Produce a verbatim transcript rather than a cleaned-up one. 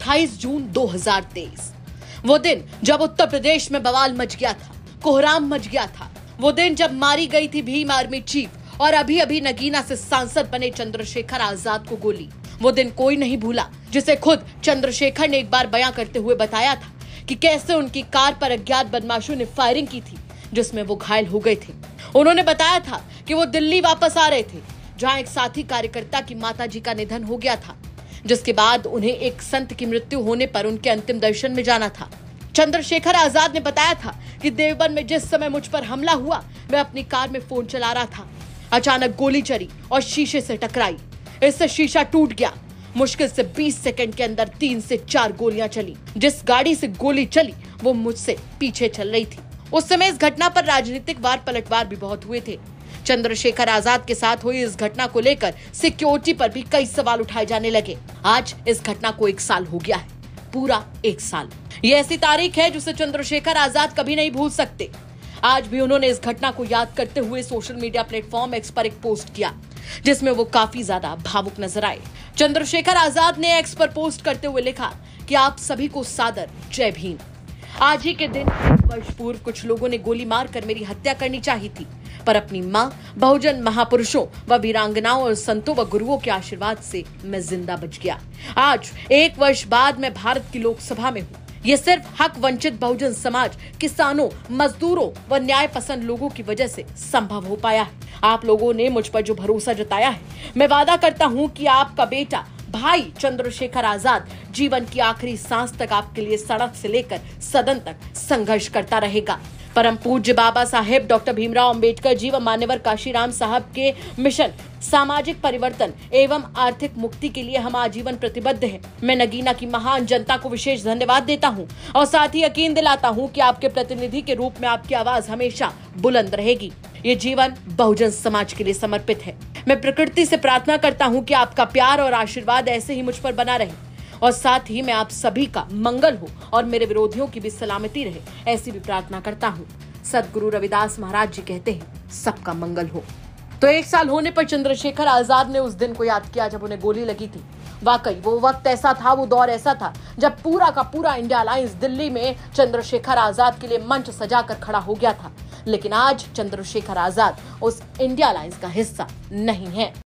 अट्ठाईस जून दो हज़ार तेईस, वो दिन जब उत्तर प्रदेश में बवाल मच गया था, कोहराम मच गया था। वो दिन जब मारी गई थी भीम आर्मी चीफ और अभी अभी नगीना से सांसद बने चंद्रशेखर आजाद को गोली। वो दिन कोई नहीं भूला, जिसे खुद चंद्रशेखर ने एक बार बयां करते हुए बताया था कि कैसे उनकी कार पर अज्ञात बदमाशों ने फायरिंग की थी, जिसमें वो घायल हो गए थे। उन्होंने बताया था कि वो दिल्ली वापस आ रहे थे, जहां एक साथी कार्यकर्ता की माताजी का निधन हो गया था, जिसके बाद उन्हें एक संत की मृत्यु होने पर उनके अंतिम दर्शन में जाना था। चंद्रशेखर आजाद ने बताया था कि देवबंद में जिस समय मुझ पर हमला हुआ, मैं अपनी कार में फोन चला रहा था। अचानक गोली चली और शीशे से टकराई। इससे शीशा टूट गया। मुश्किल से बीस सेकंड के अंदर तीन से चार गोलियां चली। जिस गाड़ी से गोली चली वो मुझसे पीछे चल रही थी। उस समय इस घटना पर राजनीतिक वार पलटवार भी बहुत हुए थे। चंद्रशेखर आजाद के साथ हुई इस घटना को लेकर सिक्योरिटी पर भी कई सवाल उठाए जाने लगे। आज इस घटना को एक साल हो गया है, पूरा एक साल। ये ऐसी तारीख है जिसे चंद्रशेखर आजाद कभी नहीं भूल सकते। आज भी उन्होंने इस घटना को याद करते हुए सोशल मीडिया प्लेटफॉर्म एक्स पर एक पोस्ट किया, जिसमें वो काफी ज्यादा भावुक नजर आए। चंद्रशेखर आजाद ने एक्स पर पोस्ट करते हुए लिखा कि आप सभी को सादर जय भीम। आज ही के दिन एक वर्ष पूर्व कुछ लोगों ने गोली मारकर मेरी हत्या करनी चाहिए थी, पर अपनी मां, बहुजन महापुरुषों व वीरांगनाओं और संतों व गुरुओं के आशीर्वाद से मैं जिंदा बच गया। आज एक वर्ष बाद मैं भारत की लोकसभा में हूँ। ये सिर्फ हक वंचित बहुजन समाज, किसानों, मजदूरों व न्याय पसंद लोगों की वजह से संभव हो पाया है। आप लोगों ने मुझ पर जो भरोसा जताया है, मैं वादा करता हूँ कि आपका बेटा भाई चंद्रशेखर आजाद जीवन की आखिरी सांस तक आपके लिए सड़क से लेकर सदन तक संघर्ष करता रहेगा। परम पूज्य बाबा साहेब डॉक्टर भीमराव अंबेडकर जी व मान्यवर काशीराम साहब के मिशन सामाजिक परिवर्तन एवं आर्थिक मुक्ति के लिए हम आजीवन प्रतिबद्ध हैं। मैं नगीना की महान जनता को विशेष धन्यवाद देता हूं और साथ ही यकीन दिलाता हूं कि आपके प्रतिनिधि के रूप में आपकी आवाज हमेशा बुलंद रहेगी। ये जीवन बहुजन समाज के लिए समर्पित है। मैं प्रकृति से प्रार्थना करता हूं कि आपका प्यार और आशीर्वाद ऐसे ही मुझ पर बना रहे और साथ ही मैं आप सभी का मंगल हो और मेरे विरोधियों की भी सलामती रहे, ऐसी भी प्रार्थना करता हूँ। सदगुरु रविदास महाराज जी कहते हैं, सबका मंगल हो। तो एक साल होने पर चंद्रशेखर आजाद ने उस दिन को याद किया जब उन्हें गोली लगी थी। वाकई वो वक्त ऐसा था, वो दौर ऐसा था जब पूरा का पूरा इंडिया अलायंस दिल्ली में चंद्रशेखर आजाद के लिए मंच सजाकर खड़ा हो गया था। लेकिन आज चंद्रशेखर आजाद उस इंडिया अलायंस का हिस्सा नहीं है।